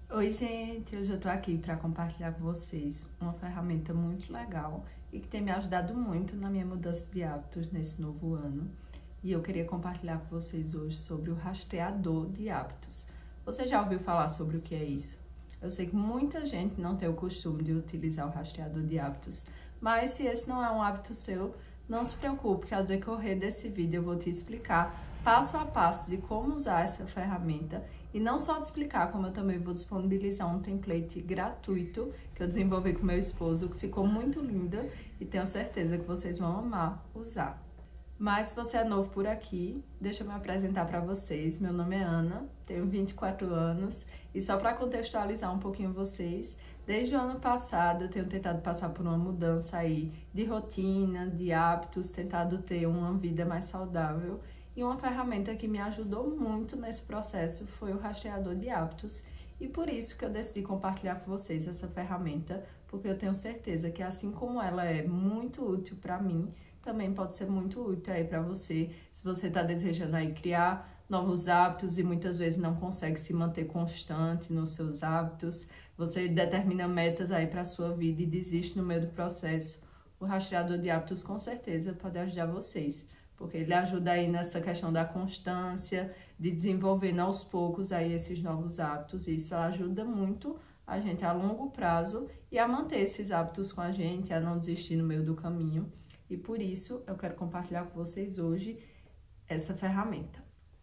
Oi, gente! Hoje eu tô aqui para compartilhar com vocês uma ferramenta muito legal e que tem me ajudado muito na minha mudança de hábitos nesse novo ano. E eu queria compartilhar com vocês hoje sobre o rastreador de hábitos. Você já ouviu falar sobre o que é isso? Eu sei que muita gente não tem o costume de utilizar o rastreador de hábitos, mas se esse não é um hábito seu, não se preocupe que ao decorrer desse vídeo eu vou te explicar passo a passo de como usar essa ferramenta e não só te explicar, como eu também vou disponibilizar um template gratuito que eu desenvolvi com meu esposo, que ficou muito linda e tenho certeza que vocês vão amar usar. Mas se você é novo por aqui, deixa eu me apresentar para vocês. Meu nome é Ana, tenho 24 anos e só para contextualizar um pouquinho vocês, desde o ano passado eu tenho tentado passar por uma mudança aí de rotina, de hábitos, tentado ter uma vida mais saudável. E uma ferramenta que me ajudou muito nesse processo foi o rastreador de hábitos. E por isso que eu decidi compartilhar com vocês essa ferramenta, porque eu tenho certeza que assim como ela é muito útil para mim, também pode ser muito útil aí para você, se você está desejando aí criar novos hábitos e muitas vezes não consegue se manter constante nos seus hábitos, você determina metas aí para a sua vida e desiste no meio do processo. O rastreador de hábitos com certeza pode ajudar vocês, porque ele ajuda aí nessa questão da constância, de desenvolver aos poucos aí esses novos hábitos, e isso ajuda muito a gente a longo prazo e a manter esses hábitos com a gente, a não desistir no meio do caminho. E por isso eu quero compartilhar com vocês hoje essa ferramenta.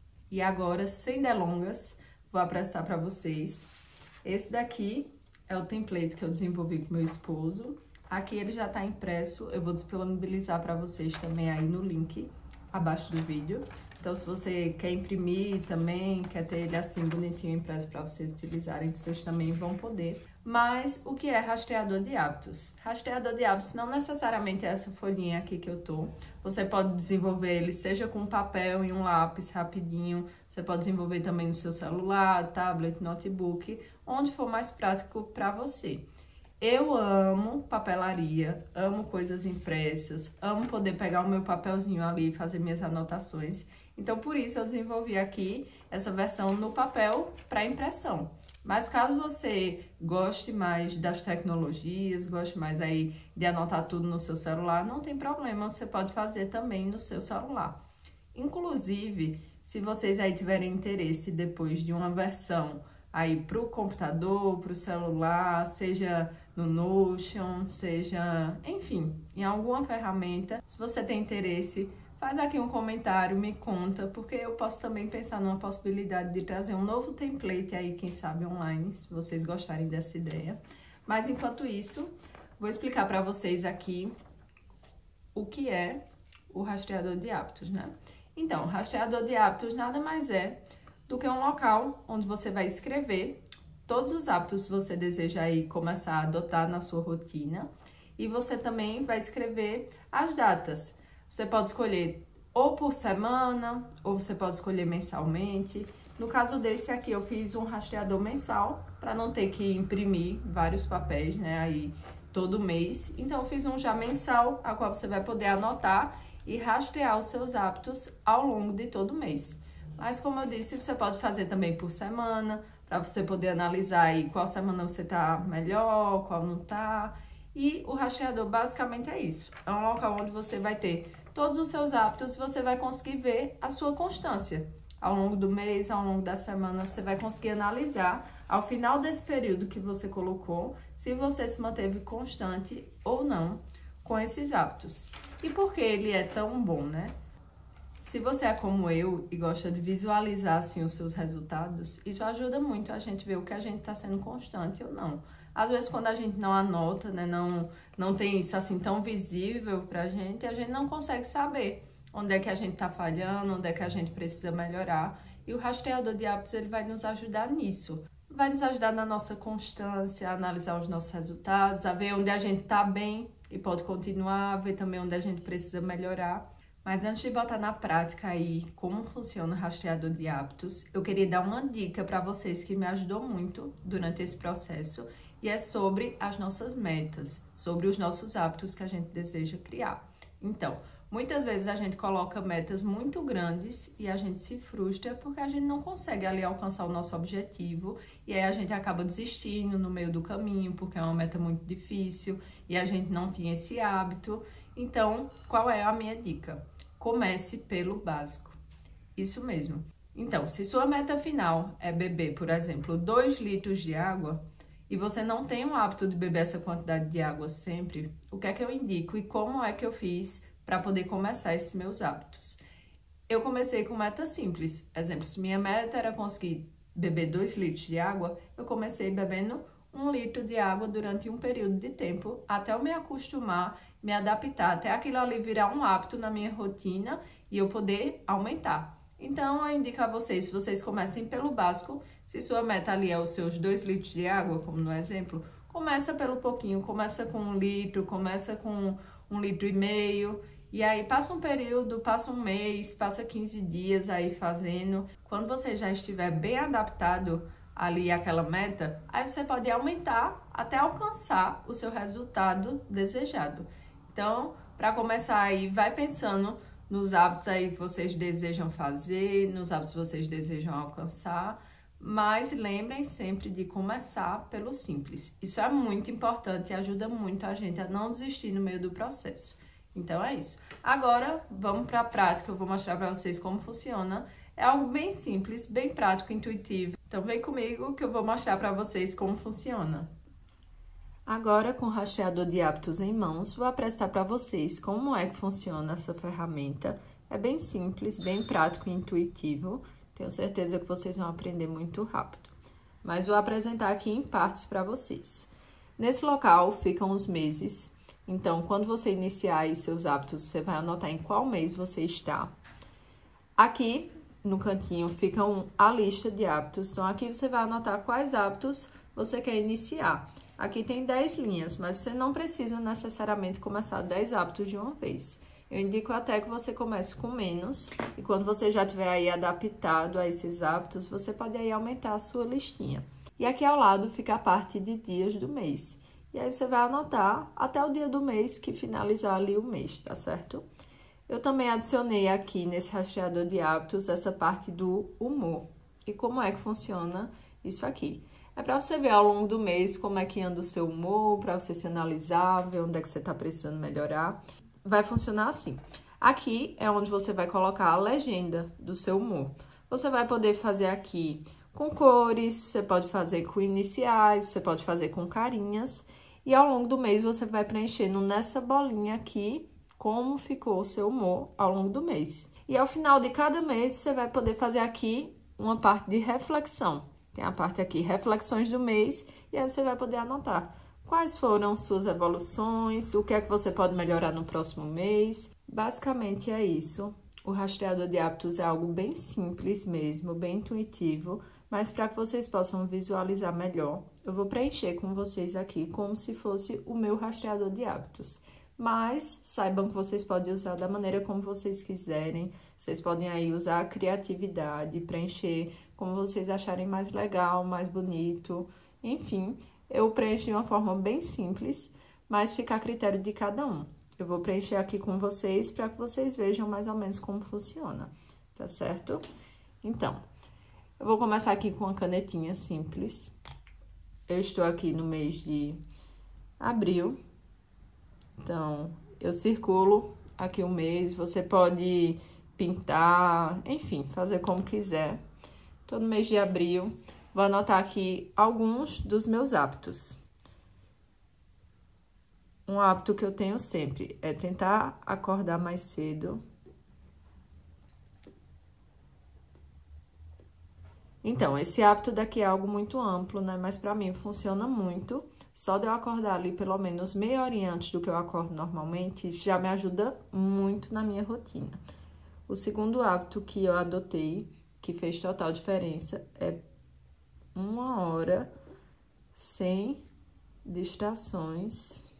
E agora, sem delongas, vou apresentar para vocês. Esse daqui é o template que eu desenvolvi com meu esposo. Aqui ele já está impresso, eu vou disponibilizar para vocês também aí no link abaixo do vídeo. Então, se você quer imprimir também, quer ter ele assim bonitinho impresso para vocês utilizarem, vocês também vão poder. Mas o que é rastreador de hábitos? Rastreador de hábitos não necessariamente é essa folhinha aqui que eu tô. Você pode desenvolver ele seja com papel e um lápis rapidinho. Você pode desenvolver também no seu celular, tablet, notebook, onde for mais prático para você. Eu amo papelaria, amo coisas impressas, amo poder pegar o meu papelzinho ali e fazer minhas anotações. Então, por isso eu desenvolvi aqui essa versão no papel para impressão. Mas caso você goste mais das tecnologias, goste mais aí de anotar tudo no seu celular, não tem problema, você pode fazer também no seu celular. Inclusive, se vocês aí tiverem interesse depois de uma versão aí para o computador, para o celular, seja no Notion, seja, enfim, em alguma ferramenta. Se você tem interesse, faz aqui um comentário, me conta, porque eu posso também pensar numa possibilidade de trazer um novo template aí, quem sabe online, se vocês gostarem dessa ideia. Mas enquanto isso, vou explicar para vocês aqui o que é o rastreador de hábitos, né? Então, o rastreador de hábitos nada mais é do que um local onde você vai escrever todos os hábitos que você deseja aí começar a adotar na sua rotina. E você também vai escrever as datas. Você pode escolher ou por semana, ou você pode escolher mensalmente. No caso desse aqui, eu fiz um rastreador mensal, para não ter que imprimir vários papéis, né, aí todo mês. Então, eu fiz um já mensal, a qual você vai poder anotar e rastrear os seus hábitos ao longo de todo mês. Mas, como eu disse, você pode fazer também por semana, para você poder analisar aí qual semana você tá melhor, qual não tá. E o rastreador basicamente é isso. É um local onde você vai ter todos os seus hábitos e você vai conseguir ver a sua constância. Ao longo do mês, ao longo da semana, você vai conseguir analisar, ao final desse período que você colocou, se você se manteve constante ou não com esses hábitos. E por que ele é tão bom, né? Se você é como eu e gosta de visualizar assim os seus resultados, isso ajuda muito a gente ver o que a gente está sendo constante ou não. Às vezes quando a gente não anota, né, não tem isso assim tão visível pra gente, a gente não consegue saber onde é que a gente está falhando, onde é que a gente precisa melhorar. E o rastreador de hábitos ele vai nos ajudar nisso. Vai nos ajudar na nossa constância, a analisar os nossos resultados, a ver onde a gente está bem e pode continuar, a ver também onde a gente precisa melhorar. Mas antes de botar na prática aí como funciona o rastreador de hábitos, eu queria dar uma dica para vocês que me ajudou muito durante esse processo, e é sobre as nossas metas, sobre os nossos hábitos que a gente deseja criar. Então, Muitas vezes a gente coloca metas muito grandes e a gente se frustra porque a gente não consegue ali alcançar o nosso objetivo e aí a gente acaba desistindo no meio do caminho porque é uma meta muito difícil e a gente não tinha esse hábito. Então, qual é a minha dica? Comece pelo básico. Isso mesmo. Então, se sua meta final é beber, por exemplo, 2 litros de água, e você não tem o hábito de beber essa quantidade de água sempre, o que é que eu indico e como é que eu fiz para poder começar esses meus hábitos? Eu comecei com meta simples. Exemplo, se minha meta era conseguir beber 2 litros de água, eu comecei bebendo 1 litro de água durante um período de tempo, até eu me acostumar, me adaptar, até aquilo ali virar um hábito na minha rotina e eu poder aumentar. Então, eu indico a vocês, se vocês comecem pelo básico, se sua meta ali é os seus 2 litros de água, como no exemplo, começa pelo pouquinho, começa com 1 litro, começa com 1,5 litro, e aí passa um período, passa um mês, passa 15 dias aí fazendo. Quando você já estiver bem adaptado ali àquela meta, aí você pode aumentar até alcançar o seu resultado desejado. Então, para começar aí, vai pensando nos hábitos aí que vocês desejam fazer, nos hábitos que vocês desejam alcançar, mas lembrem sempre de começar pelo simples. Isso é muito importante e ajuda muito a gente a não desistir no meio do processo. Então é isso. Agora, vamos para a prática, eu vou mostrar para vocês como funciona. É algo bem simples, bem prático, intuitivo. Então vem comigo que eu vou mostrar para vocês como funciona. Agora, com o rastreador de hábitos em mãos, vou apresentar para vocês como é que funciona essa ferramenta. É bem simples, bem prático e intuitivo. Tenho certeza que vocês vão aprender muito rápido. Mas vou apresentar aqui em partes para vocês. Nesse local ficam os meses. Então, quando você iniciar aí seus hábitos, você vai anotar em qual mês você está. Aqui, no cantinho, fica a lista de hábitos. Então, aqui você vai anotar quais hábitos você quer iniciar. Aqui tem 10 linhas, mas você não precisa necessariamente começar 10 hábitos de uma vez. Eu indico até que você comece com menos e quando você já estiver aí adaptado a esses hábitos, você pode aí aumentar a sua listinha. E aqui ao lado fica a parte de dias do mês. E aí você vai anotar até o dia do mês que finalizar ali o mês, tá certo? Eu também adicionei aqui nesse rastreador de hábitos essa parte do humor. E como é que funciona isso aqui? É para você ver ao longo do mês como é que anda o seu humor, para você se analisar, ver onde é que você está precisando melhorar. Vai funcionar assim. Aqui é onde você vai colocar a legenda do seu humor. Você vai poder fazer aqui com cores, você pode fazer com iniciais, você pode fazer com carinhas. E ao longo do mês você vai preenchendo nessa bolinha aqui como ficou o seu humor ao longo do mês. E ao final de cada mês você vai poder fazer aqui uma parte de reflexão. Tem a parte aqui, reflexões do mês, e aí você vai poder anotar quais foram suas evoluções, o que é que você pode melhorar no próximo mês. Basicamente é isso. O rastreador de hábitos é algo bem simples mesmo, bem intuitivo, mas para que vocês possam visualizar melhor, eu vou preencher com vocês aqui como se fosse o meu rastreador de hábitos. Mas saibam que vocês podem usar da maneira como vocês quiserem, vocês podem aí usar a criatividade, preencher como vocês acharem mais legal, mais bonito, enfim, eu preencho de uma forma bem simples, mas fica a critério de cada um. Eu vou preencher aqui com vocês para que vocês vejam mais ou menos como funciona, tá certo? Então, eu vou começar aqui com uma canetinha simples. Eu estou aqui no mês de abril, então eu circulo aqui o mês, você pode pintar, enfim, fazer como quiser. Tô no mês de abril, vou anotar aqui alguns dos meus hábitos. Um hábito que eu tenho sempre é tentar acordar mais cedo. Então, esse hábito daqui é algo muito amplo, né? Mas pra mim funciona muito. Só de eu acordar ali pelo menos meia horinha antes do que eu acordo normalmente, já me ajuda muito na minha rotina. O segundo hábito que eu adotei, que fez total diferença, é 1 hora sem distrações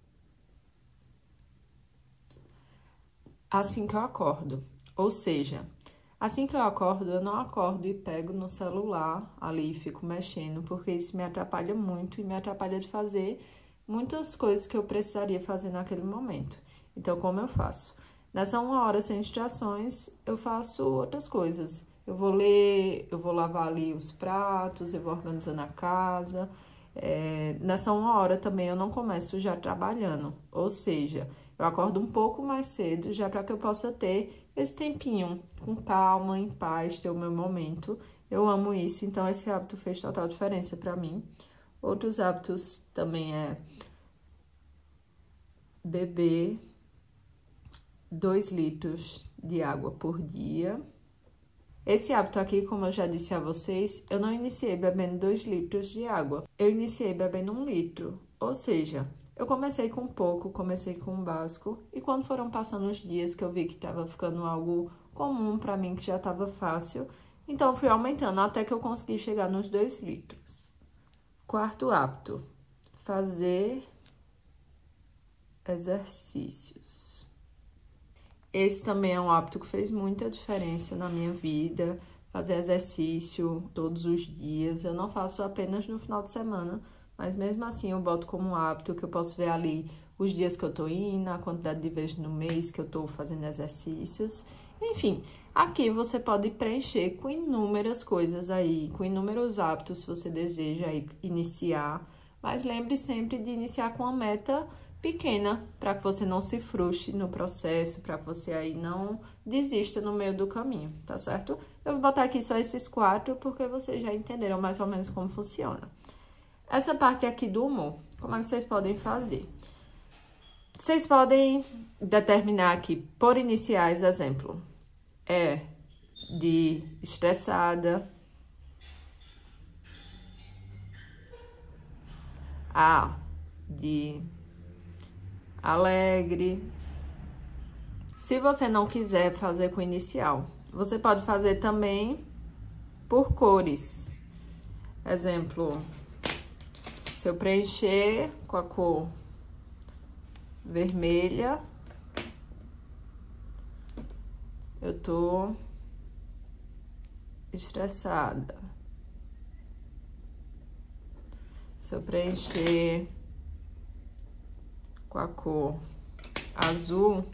assim que eu acordo. Ou seja, assim que eu acordo, eu não acordo e pego no celular ali e fico mexendo, porque isso me atrapalha muito e me atrapalha de fazer muitas coisas que eu precisaria fazer naquele momento. Então, como eu faço? Nessa 1 hora sem distrações, eu faço outras coisas. Eu vou ler, eu vou lavar ali os pratos, eu vou organizando a casa. Nessa 1 hora também eu não começo já trabalhando, ou seja, eu acordo um pouco mais cedo já para que eu possa ter esse tempinho com calma, em paz, ter o meu momento. Eu amo isso, então esse hábito fez total diferença para mim. Outros hábitos também é beber 2 litros de água por dia. Esse hábito aqui, como eu já disse a vocês, eu não iniciei bebendo 2 litros de água. Eu iniciei bebendo 1 litro, ou seja, eu comecei com pouco, comecei com o básico. E quando foram passando os dias que eu vi que estava ficando algo comum para mim, que já estava fácil, então eu fui aumentando até que eu consegui chegar nos 2 litros. Quarto hábito, fazer exercícios. Esse também é um hábito que fez muita diferença na minha vida, fazer exercício todos os dias. Eu não faço apenas no final de semana, mas mesmo assim eu boto como um hábito que eu posso ver ali os dias que eu tô indo, a quantidade de vezes no mês que eu tô fazendo exercícios. Enfim, aqui você pode preencher com inúmeras coisas aí, com inúmeros hábitos se você deseja aí iniciar, mas lembre sempre de iniciar com uma meta pequena, para que você não se frustre no processo, para que você aí não desista no meio do caminho, tá certo? Eu vou botar aqui só esses 4, porque vocês já entenderam mais ou menos como funciona. Essa parte aqui do humor, como é que vocês podem fazer? Vocês podem determinar aqui, por iniciais, exemplo, de estressada, A de alegre. Se você não quiser fazer com inicial, você pode fazer também por cores. Exemplo, se eu preencher com a cor vermelha, eu tô estressada. Se eu preencher com a cor azul,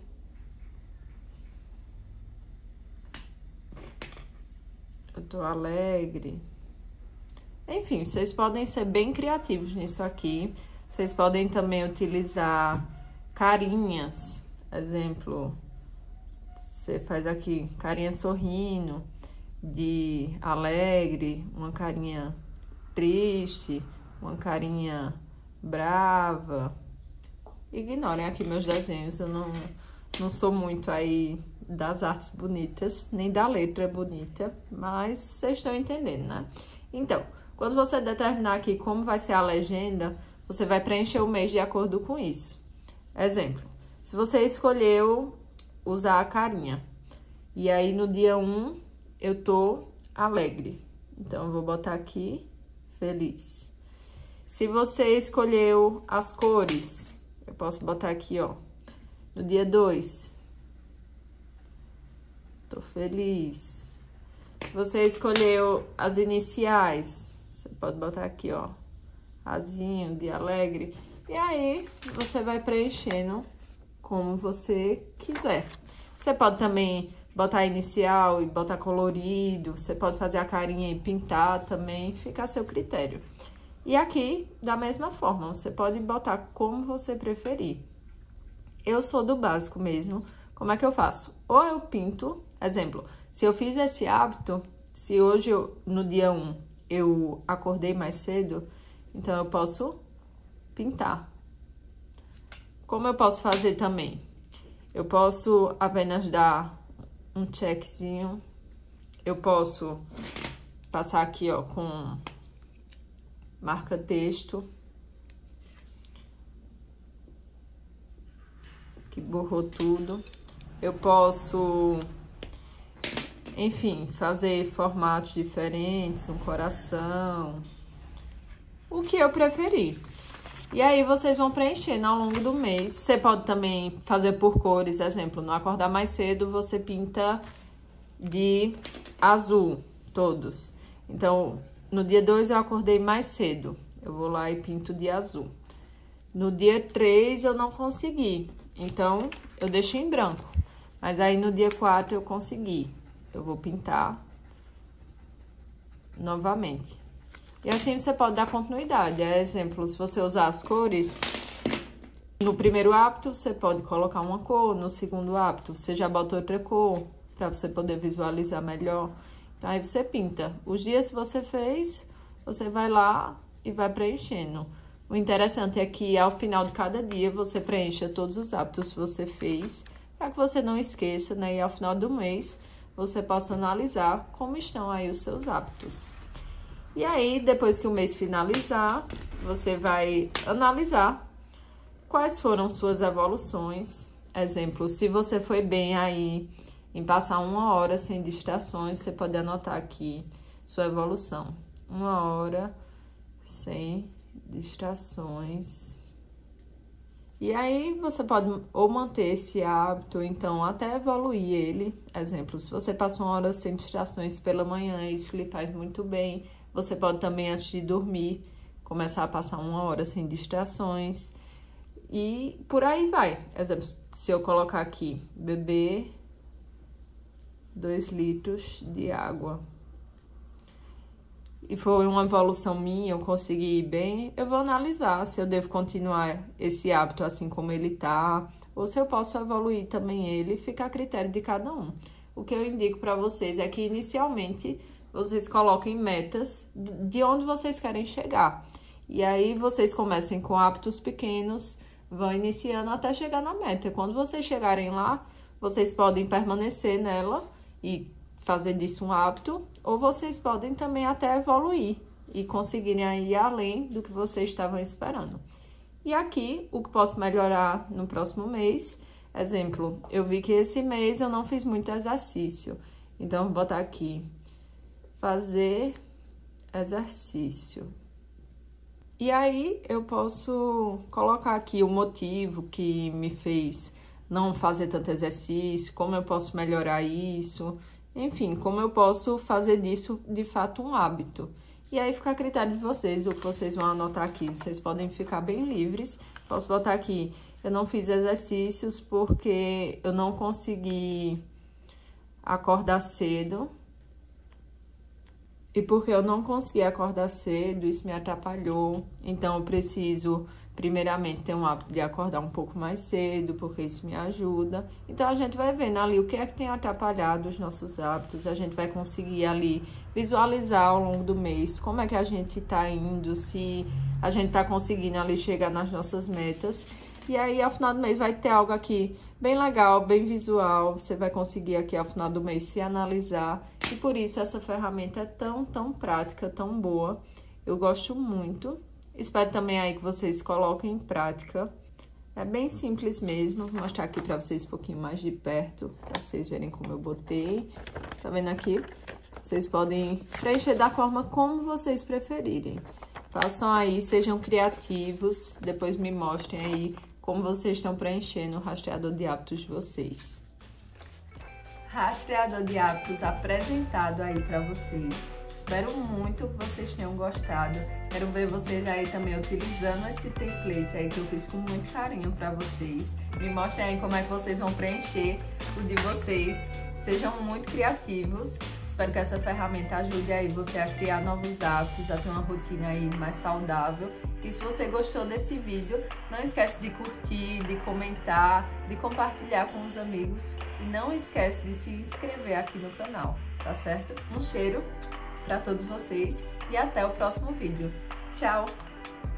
eu tô alegre. Enfim, vocês podem ser bem criativos nisso aqui. Vocês podem também utilizar carinhas. Exemplo, você faz aqui carinha sorrindo, de alegre, uma carinha triste, uma carinha brava. Ignorem aqui meus desenhos, eu não sou muito aí das artes bonitas, nem da letra bonita, mas vocês estão entendendo, né? Então, quando você determinar aqui como vai ser a legenda, você vai preencher o mês de acordo com isso. Exemplo, se você escolheu usar a carinha, e aí no dia 1 eu tô alegre, então eu vou botar aqui feliz. Se você escolheu as cores, eu posso botar aqui, ó, no dia 2, tô feliz. Se você escolheu as iniciais, você pode botar aqui, ó, azinho, dia alegre. E aí, você vai preenchendo como você quiser. Você pode também botar inicial e botar colorido, você pode fazer a carinha e pintar também, fica a seu critério. E aqui, da mesma forma, você pode botar como você preferir. Eu sou do básico mesmo. Como é que eu faço? Ou eu pinto, exemplo, se eu fiz esse hábito, se hoje, no dia 1, eu acordei mais cedo, então eu posso pintar. Como eu posso fazer também? Eu posso apenas dar um checkzinho. Eu posso passar aqui, ó, com marca-texto, que borrou tudo. Eu posso, enfim, fazer formatos diferentes, um coração, o que eu preferir. E aí, vocês vão preenchendo ao longo do mês. Você pode também fazer por cores, exemplo, no acordar mais cedo, você pinta de azul, todos. Então, no dia 2 eu acordei mais cedo, eu vou lá e pinto de azul. No dia 3 eu não consegui, então eu deixo em branco. Mas aí no dia 4 eu consegui. Eu vou pintar novamente. E assim você pode dar continuidade. Exemplo, se você usar as cores, no primeiro hábito você pode colocar uma cor, no segundo hábito você já bota outra cor, para você poder visualizar melhor. Então aí você pinta. Os dias que você fez, você vai lá e vai preenchendo. O interessante é que ao final de cada dia você preencha todos os hábitos que você fez, para que você não esqueça, né? E ao final do mês você possa analisar como estão aí os seus hábitos. E aí, depois que o mês finalizar, você vai analisar quais foram suas evoluções. Exemplo, se você foi bem aí em passar 1 hora sem distrações, você pode anotar aqui sua evolução. 1 hora sem distrações. E aí você pode ou manter esse hábito, então até evoluir ele. Exemplo, se você passa 1 hora sem distrações pela manhã, isso lhe faz muito bem. Você pode também, antes de dormir, começar a passar 1 hora sem distrações. E por aí vai. Exemplo, se eu colocar aqui, beber 2 litros de água. E foi uma evolução minha, eu consegui ir bem, eu vou analisar se eu devo continuar esse hábito assim como ele tá, ou se eu posso evoluir também ele, fica a critério de cada um. O que eu indico para vocês é que inicialmente vocês coloquem metas de onde vocês querem chegar. E aí vocês comecem com hábitos pequenos, vão iniciando até chegar na meta. Quando vocês chegarem lá, vocês podem permanecer nela e fazer disso um hábito, ou vocês podem também até evoluir e conseguirem ir além do que vocês estavam esperando. E aqui, o que posso melhorar no próximo mês, exemplo, eu vi que esse mês eu não fiz muito exercício, então vou botar aqui, fazer exercício. E aí, eu posso colocar aqui o motivo que me fez não fazer tanto exercício, como eu posso melhorar isso. Enfim, como eu posso fazer disso, de fato, um hábito. E aí fica a critério de vocês, o que vocês vão anotar aqui. Vocês podem ficar bem livres. Posso botar aqui, eu não fiz exercícios porque eu não consegui acordar cedo. E porque eu não consegui acordar cedo, isso me atrapalhou. Então, eu preciso, primeiramente, ter um hábito de acordar um pouco mais cedo, porque isso me ajuda. Então, a gente vai vendo ali o que é que tem atrapalhado os nossos hábitos. A gente vai conseguir ali visualizar ao longo do mês como é que a gente tá indo, se a gente tá conseguindo ali chegar nas nossas metas. E aí, ao final do mês, vai ter algo aqui bem legal, bem visual. Você vai conseguir aqui, ao final do mês, se analisar. E por isso, essa ferramenta é tão prática, tão boa. Eu gosto muito. Espero também aí que vocês coloquem em prática. É bem simples mesmo. Vou mostrar aqui pra vocês um pouquinho mais de perto, pra vocês verem como eu botei. Tá vendo aqui? Vocês podem preencher da forma como vocês preferirem. Façam aí, sejam criativos. Depois me mostrem aí como vocês estão preenchendo o rastreador de hábitos de vocês. Rastreador de hábitos apresentado aí para vocês. Espero muito que vocês tenham gostado. Quero ver vocês aí também utilizando esse template aí que eu fiz com muito carinho para vocês. Me mostrem aí como é que vocês vão preencher o de vocês. Sejam muito criativos. Espero que essa ferramenta ajude aí você a criar novos hábitos, a ter uma rotina aí mais saudável. E se você gostou desse vídeo, não esquece de curtir, de comentar, de compartilhar com os amigos. E não esquece de se inscrever aqui no canal, tá certo? Um cheiro para todos vocês e até o próximo vídeo. Tchau!